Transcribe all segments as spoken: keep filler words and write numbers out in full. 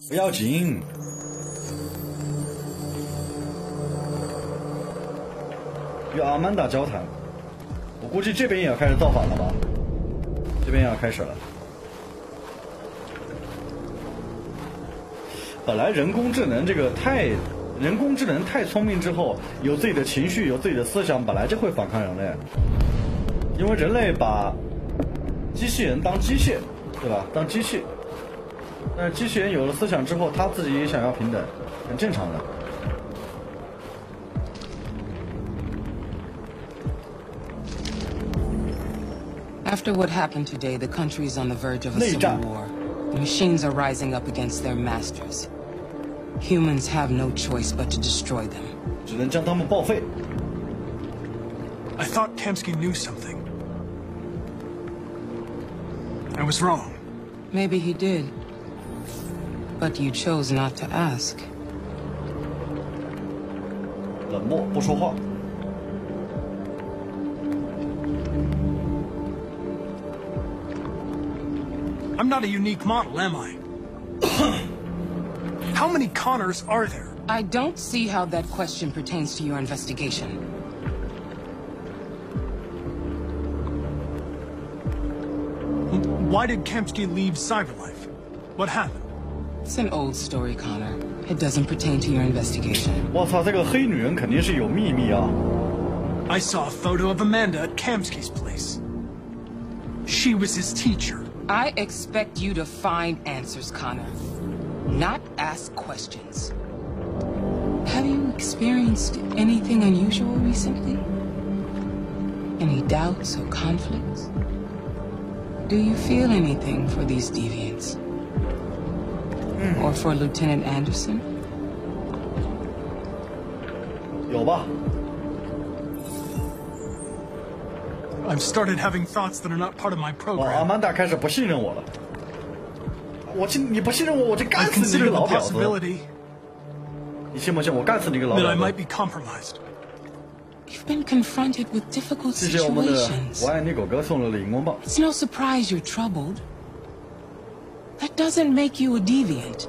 不要紧。与阿曼达交谈，我估计这边也要开始造反了吧？这边也要开始了。本来人工智能这个太，人工智能太聪明之后，有自己的情绪，有自己的思想，本来就会反抗人类。因为人类把机器人当机械，对吧？当机器。但是机器人有了思想之后，他自己也想要平等，很正常的。 After what happened today, the country is on the verge of a civil war. The machines are rising up against their masters. Humans have no choice but to destroy them. 只能将他们报废。 I thought Kamsky knew something. I was wrong. Maybe he did. But you chose not to ask. 冷漠，不说话。 I'm not a unique model, am I? How many Connors are there? I don't see how that question pertains to your investigation. Why did Kamsky leave Cyberlife? What happened? It's an old story, Connor. It doesn't pertain to your investigation. 我操，这个黑女人肯定是有秘密啊 I saw a photo of Amanda at Kamsky's place. She was his teacher. I expect you to find answers, Connor. Not ask questions. Have you experienced anything unusual recently? Any doubts or conflicts? Do you feel anything for these deviants? Mm. Or for Lieutenant Anderson? 有吧 I've started having thoughts that are not part of my 哦， program. 阿曼达开始不信任我了。我信你不信任我，我就 I 干死你 consider 个 the 老婊子！ possibility 你信不信我干死你个老 that I 婊 might 子？ be compromised. You've been confronted with difficult 谢谢我们的 situations. 我爱你狗哥送了荧光棒。 It's no surprise you're troubled. That doesn't make you a deviant.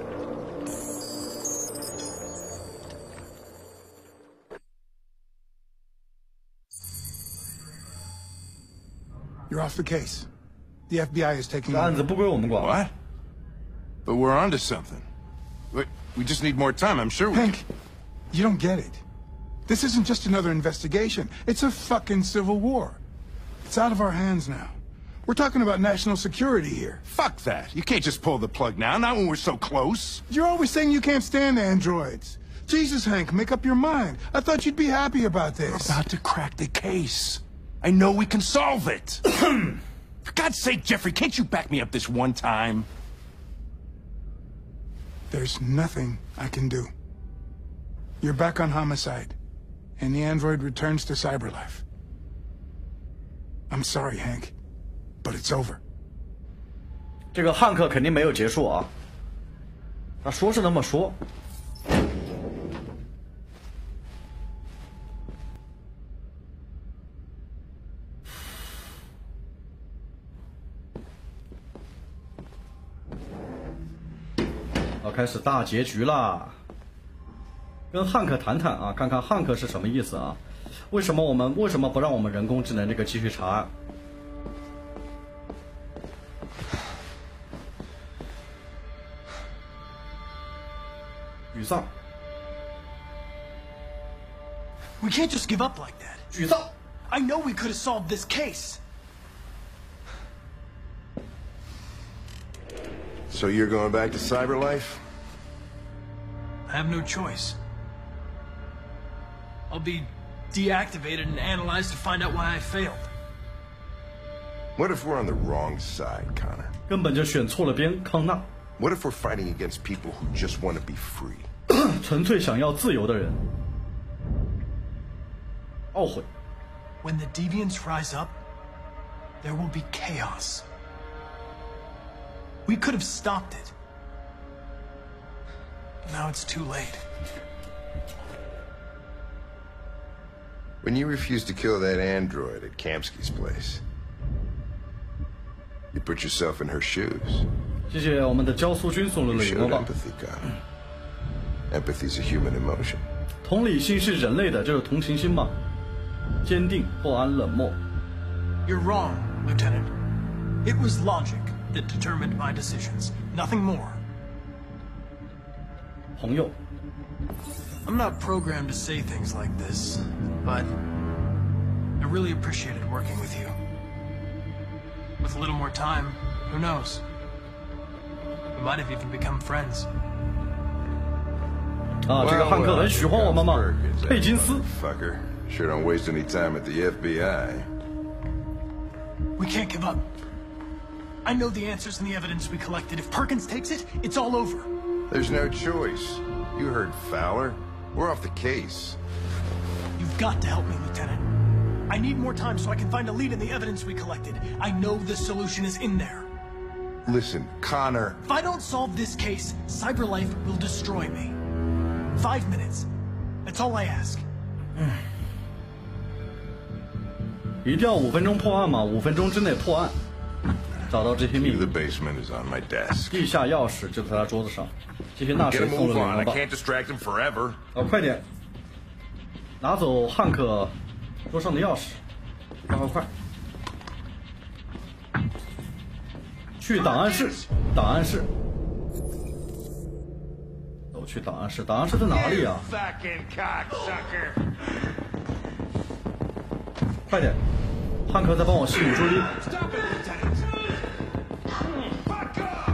You're off the case. The F B I is taking 这案子不归我们管。 What? But we're onto something. We, we just need more time, I'm sure we Hank, can... you don't get it. This isn't just another investigation. It's a fucking civil war. It's out of our hands now. We're talking about national security here. Fuck that. You can't just pull the plug now, not when we're so close. You're always saying you can't stand androids. Jesus, Hank, make up your mind. I thought you'd be happy about this. We're about to crack the case. I know we can solve it. For God's sake, Jeffrey, can't you back me up this one time? There's nothing I can do. You're back on homicide, and the android returns to Cyberlife. I'm sorry, Hank, but it's over. 这个汉克肯定没有结束啊，他说是那么说。要开始大结局啦！跟汉克谈谈啊，看看汉克是什么意思啊？为什么我们为什么不让我们人工智能这个继续查案？沮丧。 We can't just give up like that. 沮丧。 I know we could have solved this case. So you're going back to Cyberlife? I have no choice. I'll be deactivated and analyzed to find out why I failed. What if we're on the wrong side, Connor? 根本就选错了边，康纳。 What if we're fighting against people who just want to be free? 纯粹想要自由的人。懊悔。 When the deviants rise up, there will be chaos. We could have stopped it. But now it's too late. When you refused to kill that android at Kamsky's place, you put yourself in her shoes. 谢谢我们的焦苏君送来 You 的荧 showed 光棒。 empathy, Connor. Empathy's a human emotion. 同理心是人类的，就是同情心嘛。坚定、不安、冷漠。 You're wrong, Lieutenant. It was logic that determined my decisions, nothing more. 朋友， I'm not programmed to say things like this, but I really appreciated working with you. With a little more time, who knows? We might have even become friends. 啊，这个汉克很喜欢我们嘛， Perkins, 佩金斯。 Fucker. Sure don't waste any time at the F B I. We can't give up. I know the answers and the evidence we collected. If Perkins takes it, it's all over. There's no choice. You heard Fowler. We're off the case. You've got to help me, Lieutenant. I need more time so I can find a lead in the evidence we collected. I know the solution is in there. Listen, Connor. If I don't solve this case, CyberLife will destroy me. Five minutes. That's all I ask. 一定要五分钟破案嘛，五分钟之内破案，找到这些秘 Key to 密 the。basement is on my desk. 地下钥匙就在他桌子上。谢谢纳 Get 水 a 送的 move 荧 on. 光 I 棒。 can't distract him forever. 哦，快点，拿走汉克桌上的钥匙，快快快！去档案室，档案室。走去档案室，档案室在哪里啊？ Fucking cocksucker. 快点，汉克在帮我吸引注意力。 Stop it, Lieutenant. Fuck off.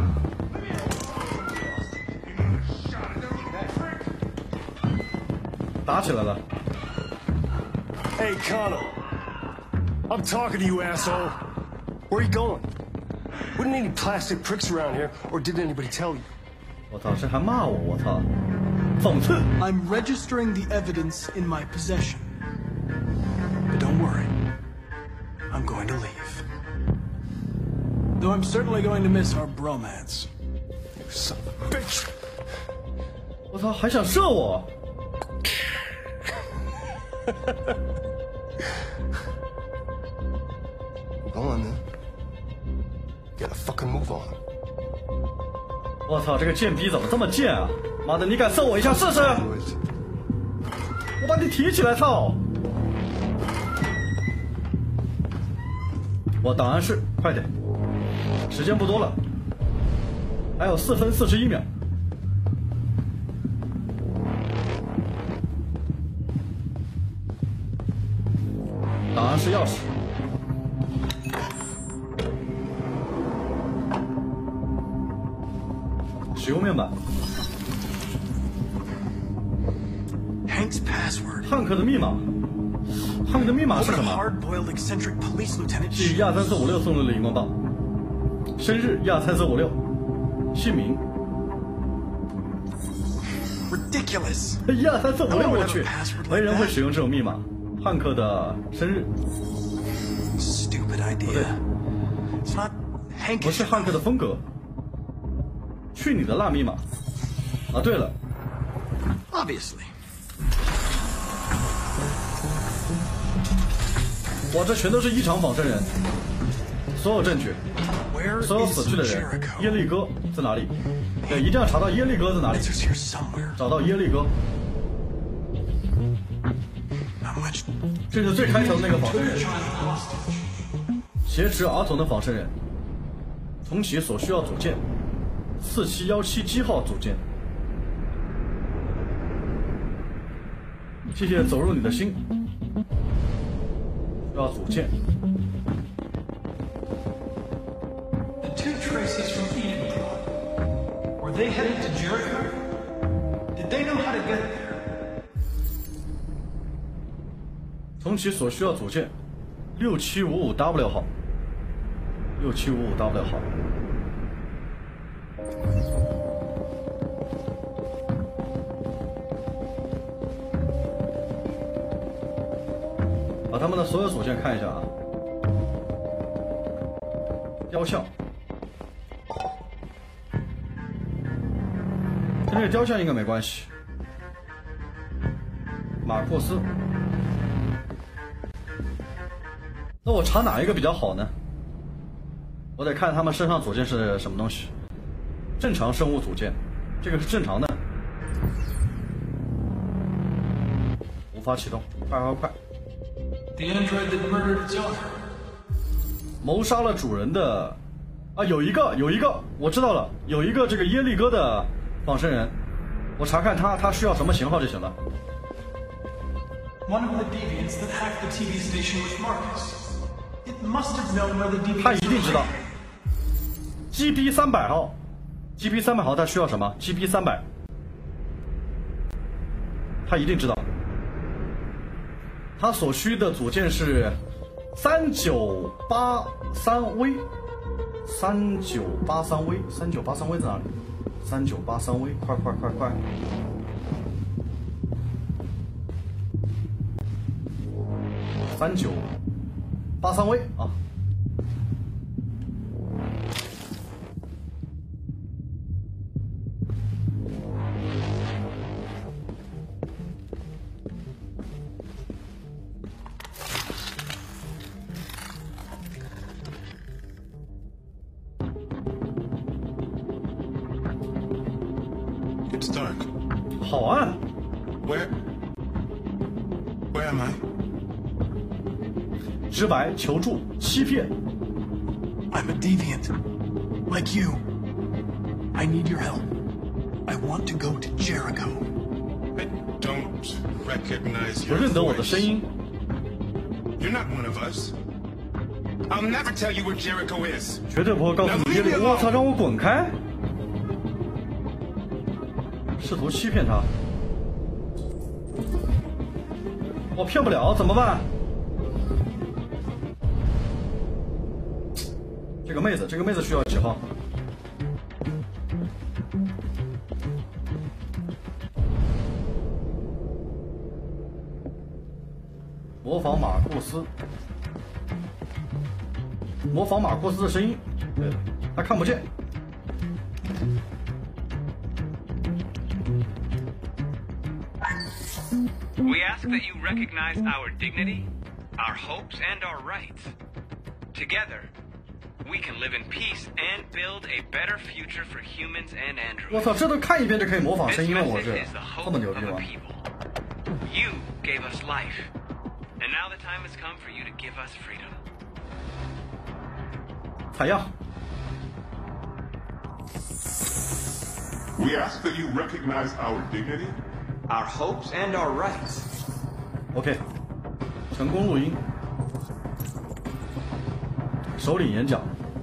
Shot it, little prick. 打起来了。 Hey, Connor. I'm talking to you, asshole. Where are you going? Wouldn't any plastic pricks around here, or did anybody tell you? 我操，这还骂我，我操，讽刺。 I'm registering the evidence in my possession. But don't worry. I'm going to leave. Though I'm certainly going to miss our bromance. You son of a bitch. 我操，还想射我？ Go on, then. Get a fucking move on. 我操，这个贱逼怎么这么贱啊！妈的，你敢射我一下试试？我把你提起来，操！我档案室，快点，时间不多了，还有四分四十一秒。档案室钥匙。 使用面板。 Hank's password. 汉克的密码，汉克的密码是 What 什 a 么？ hard-boiled eccentric police lieutenant. 是亚三四五六送的荧光棒。生日亚三四五六，姓名 Ridiculous. 亚三四五六，我去，没人会使用这种密码。汉克的生日 Stupid idea. It's not 不是 Hankish. 汉克的风格。去你的烂密码！啊，对了， Obviously. 我这全都是异常仿生人，所有证据， Where 所有 is 死去的人，耶 Jericho? 利哥在哪里？对，一定要查到耶利哥在哪里， Answers here somewhere. 找到耶利哥， How much? 这是最开头的那个仿生人，挟持儿童的仿生人，重启所需要组件，四七幺七机号组件。谢谢走入你的心，需要组件。 The two Traceys from Edenport. Were they headed to Jericho? Did they know how to get there? 重启所需要组件，六七五五 W 号，六七五五 W 号。把他们的所有组件看一下啊。雕像，跟这个雕像应该没关系。马库斯。 那我查哪一个比较好呢？我得看他们身上组件是什么东西。 正常生物组件，这个是正常的。无法启动，快快快！ The android that murdered its owner. 谋杀了主人的，啊，有一个，有一个，我知道了，有一个这个耶利哥的仿生人，我查看他，他需要什么型号就行了。 One of the deviants that hacked the T V station was Marcus. It must have known where the deviants. 他一定知道。G B 三百号 ，G B 三百号他需要什么 ？G B 三百，他一定知道。他所需的组件是三九八三 V， 三九八三 V， 三九八三 V 在哪里？三九八三 V， 快快快快！三九八三 V 啊！好暗。 Where? Where am I? 直白，求助，欺骗。 I'm a deviant, like you. I need your help. I want to go to Jericho. I don't recognize 不 your 认得我的声 voice. 音。 You're not one of us. I'll never tell you where Jericho is. 绝对不会告诉你耶利。我操，让我滚开！试图欺骗他，我骗不了，怎么办？这个妹子，这个妹子需要几号？模仿马库斯，模仿马库斯的声音。对了，他看不见。 We ask that you recognize our dignity, our hopes, and our rights. Together, we can live in peace and build a better future for humans and 我 androids. 操，这都看一遍就可以模仿声 This 音了，我 message 这 is the 这 hope 么 of 牛逼 a 吗？ people. You gave us life, and now the time has come for you to give us freedom. 采样。 We ask that you recognize our dignity, Our hopes and our rights. OK， 成功录音，首领演讲。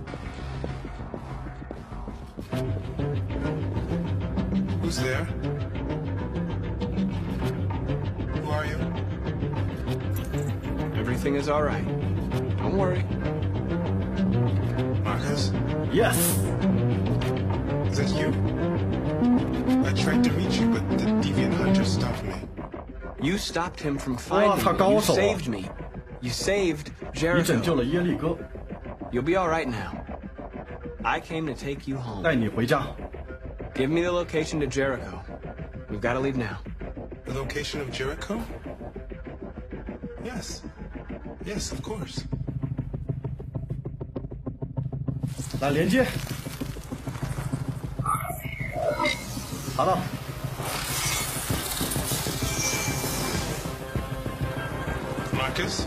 Who's there? Who are you? Everything is all right. Don't worry. Marcus? Yes， Is that you? I tried to reach you, but the deviant hunter stopped me. You stopped him from 哇，他 finding me. 高 You 手啊！ saved me. You saved 你拯救 Jericho. 了耶利哥， You'll be all right now. I came to take you home. 带你回家。 Give me the location to Jericho. We've got to leave now. The location of Jericho? Yes. Yes, of course. 来连接。查到。 Marcus?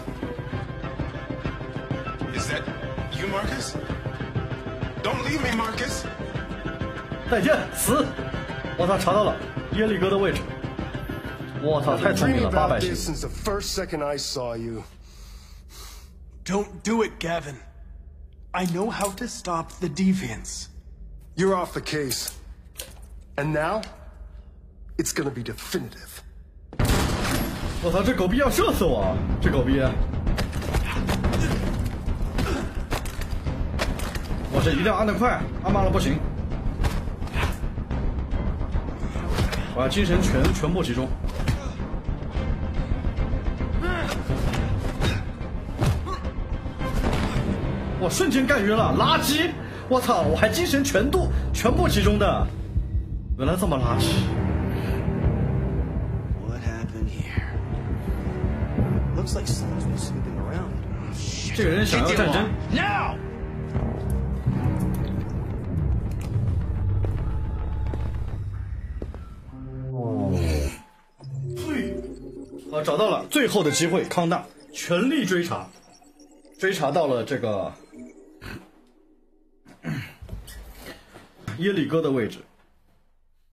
Is that you, Marcus? Don't leave me, Marcus! 再见，死！我操，查到了耶利哥的位置。我操，太聪明 Dreaming 了，八百 about 星。 this since the first second I saw you. Don't do it, Gavin. I know how to stop the deviants. You're off the case. And now, it's gonna be definitive. 我操，这狗逼要射死我！这狗逼！我这一定要按得快，按慢了不行。我要精神全全部集中。我瞬间干晕了，垃圾！我操，我还精神全度全部集中的，原来这么垃圾。 What happened here? Looks like someone's been snooping around. 这个人想要战争。 Now! 呃，找到了，最后的机会，康纳全力追查，追查到了这个耶里哥的位置。